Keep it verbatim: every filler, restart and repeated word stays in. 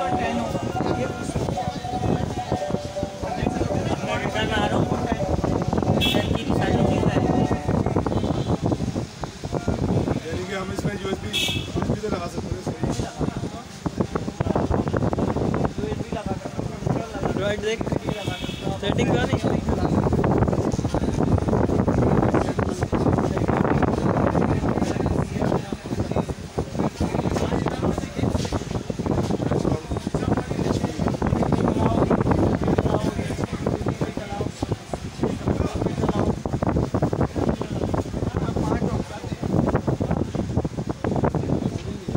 हम इसमें USB USB तो लगा सकते हैं। देख सेटिंग का नहीं